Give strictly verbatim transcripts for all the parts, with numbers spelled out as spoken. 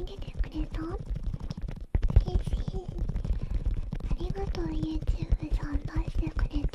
見ててくれた？嬉しい。ありがとう。 YouTube さん出してくれてる。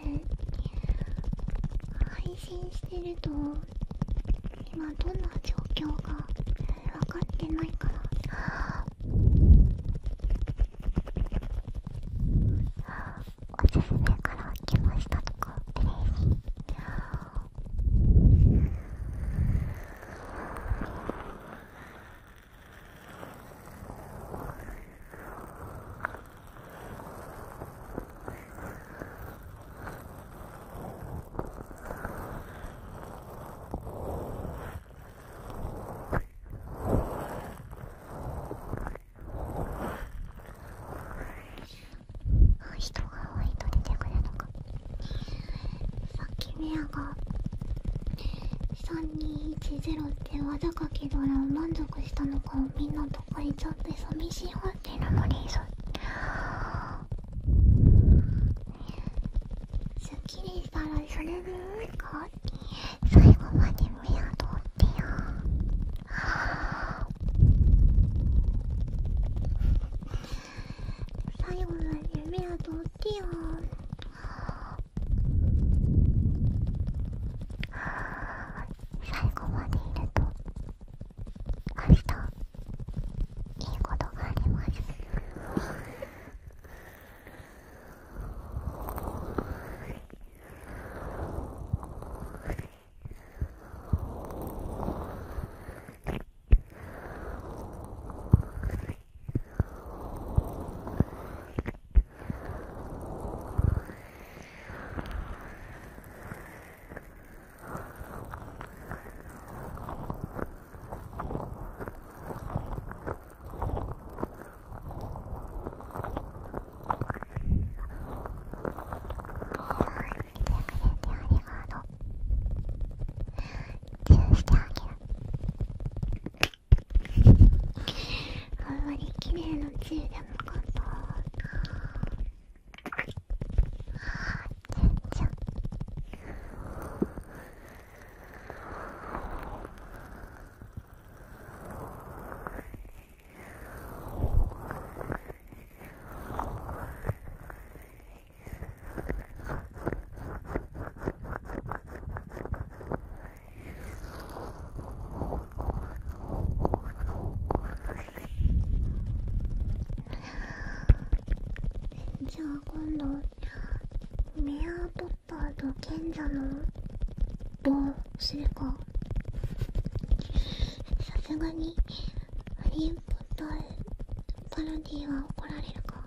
配信してると今どんな状況が分かってないから。おすすめから来ましたとか嬉しい。人が多いと出てくるのか。さっきメアがさんにいちゼロって技かけたら満足したのかみんなどっか行っちゃって寂しいわっていうのもリーズ。すっきりしたらそれでいいか。最後まで目を通ってよ。最後まで目を通ってよ。最後までいると明日いいことがあります。あんまり綺麗なチーでもかった。全然じゃあ今度メアポッターと賢者のどうするか。さすがにハリーポッターパロディは怒られるか。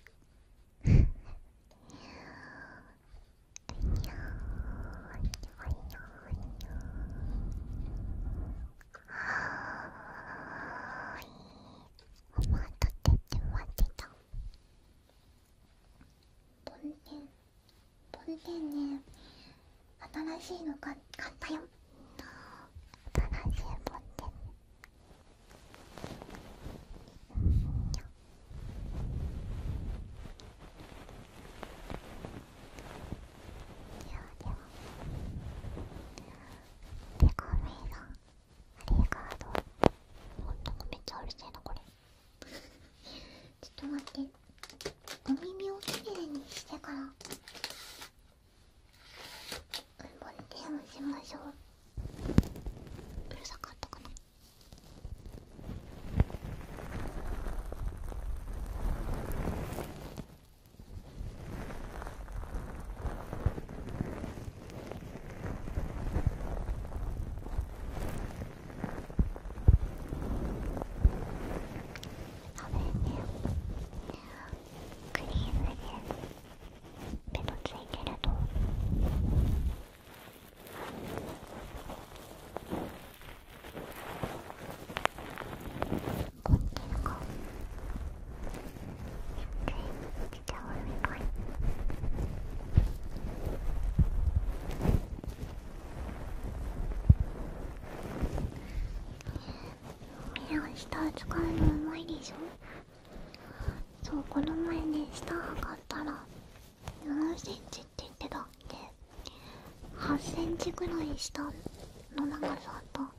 お待たせって待ってた。ボンテンボンテンね、新しいのか買ったよ。新しいボンテン。ではでは、デカメイさんありがとう。ほんとめっちゃうるせえなこれ。ちょっと待って、お耳をきれいにしてからボンテンをしましょう。うるさかったかな。多分ね、クリームでベトついてるとボンテンがついちゃうみたい。目を下を使うのうまいでしょ。 そう、この前ね下測ったらよんセンチって言ってたっけ。はちセンチぐらい下の長さと